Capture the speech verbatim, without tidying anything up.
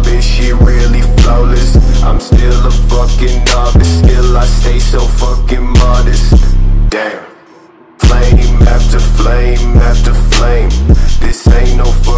bitch, she really flawless. I'm still a fucking novice, still I stay so fucking modest. Damn. Flame after flame after flame, this ain't no fucking